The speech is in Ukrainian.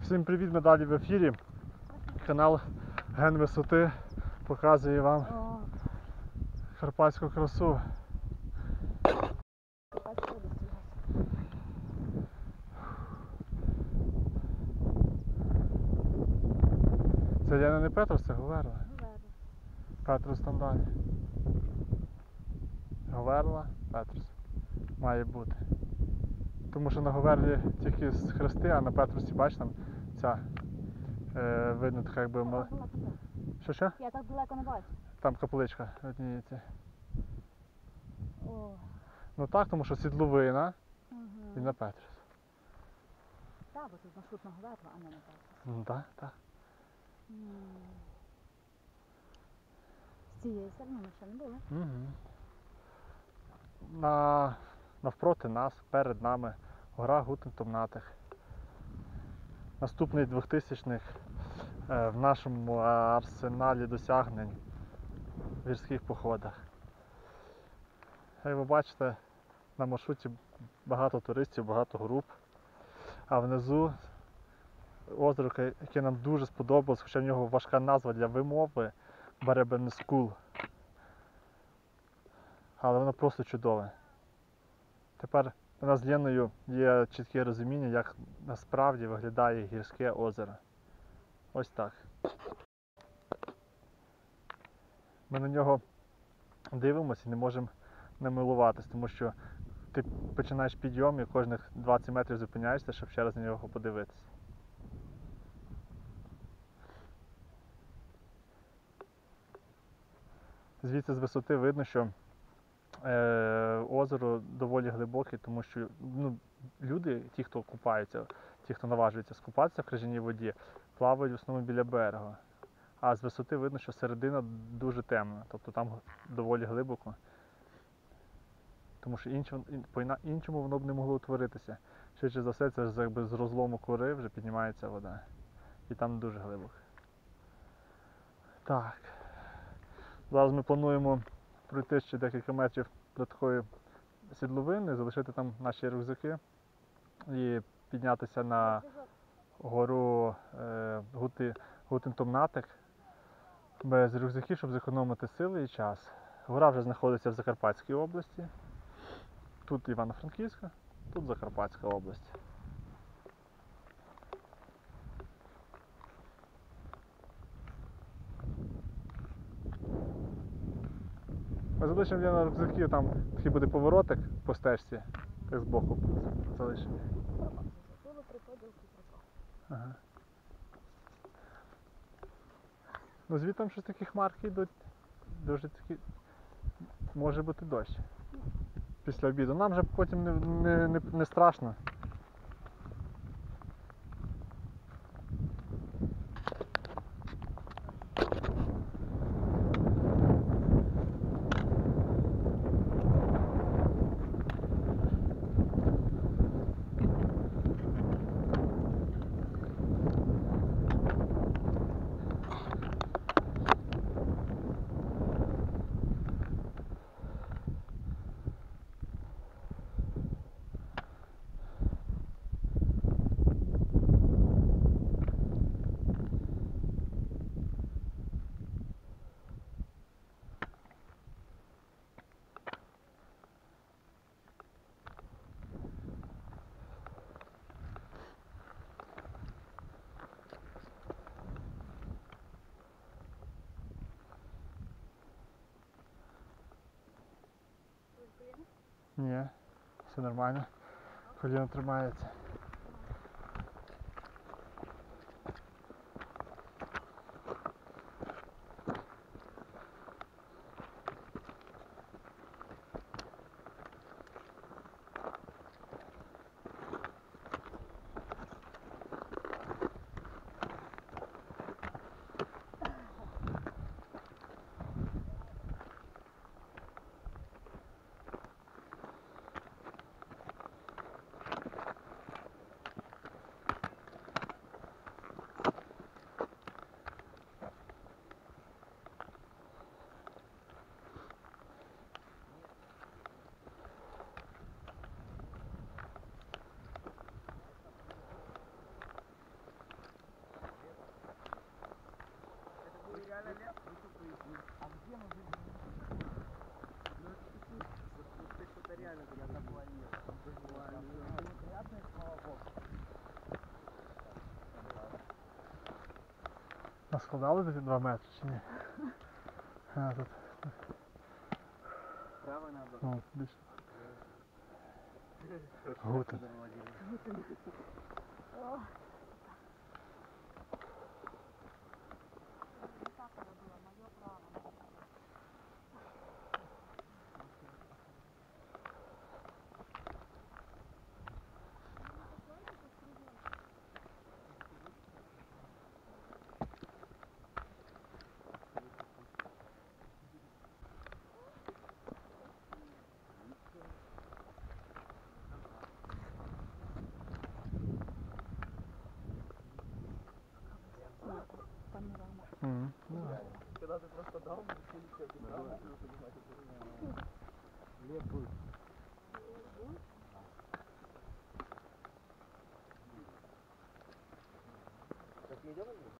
Всім привіт, ми далі в ефірі. Канал Ген Висоти показує вам карпатську красу. Це Яна не Петрос, це Говерла. Петрос там далі. Говерла, Петрос. Має бути. Тому що на Говерлі тільки з хрести, а на Петросі, бачиш, там ця видно така якби... Що? Я так далеко не бачу. Там капличка видніється. О. Ну так, тому що сідловина і на Петрос. Так, бо тут маршрут на Говерлу, а не на Петрос. Ну так, так. З цієї сторони ми ще не були. Навпроти нас, перед нами, гора Гутен-Томнатих. Наступний 2000-х в нашому арсеналі досягнень в гірських походах. Як ви бачите, на маршруті багато туристів, багато груп, а внизу озеро, яке нам дуже сподобалось, хоча в нього важка назва для вимови – Баребенескул. Але воно просто чудове. Тепер у нас з Леною є чітке розуміння, як насправді виглядає гірське озеро. Ось так. Ми на нього дивимося і не можемо не милуватись, тому що ти починаєш підйом і кожних 20 метрів зупиняєшся, щоб ще раз на нього подивитися. Звідси з висоти видно, що озеро доволі глибоке, тому що люди, ті, хто купаються, ті, хто наважується скупатися в крижаній воді, плавають в основному біля берега. А з висоти видно, що середина дуже темна, тобто там доволі глибоко. Тому що по-іншому воно б не могло утворитися. Швидше за все, це якби з розлому кори вже піднімається вода. І там дуже глибоко. Так. Зараз ми плануємо пройти ще декілька метрів до такої сідловини, залишити там наші рюкзаки і піднятися на гору Гутен-Томнатих без рюкзаків, щоб зекономити сили і час. Гора вже знаходиться в Закарпатській області. Тут Івано-Франківська, тут Закарпатська область. Ми залишимо на рюкзаки, там такий буде поворотик по стежці, так збоку залишимо. Ага. Ну звідти щось такі хмарки йдуть, дуже такі, може бути дощ після обіду. Нам вже потім не страшно. Ні, все нормально. Коліно тримається. это реально куда-то планет. Неприятные слова Бог. Наскладали тобі 2 метри чи ні? А, тут, Право надо. ну, більше. Гутен. О. Так робила, моє право. Панорама. Мгм. Когда ты просто дал, лепую. Так не идем?